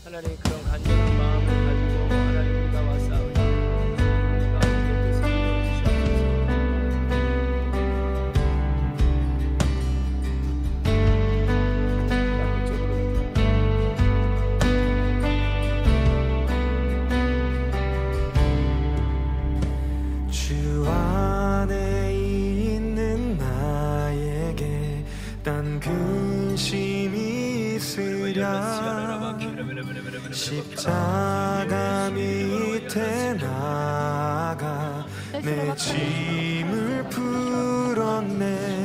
하나님 그런 간절한 마음을 가지고 하나님 우리가 와서 우리 가운데 뜻을 이루어주시옵소서. 주 안에 있는 나에게 딴 근심이 있으랴 십자가 밑에 나가 내 짐을 풀었네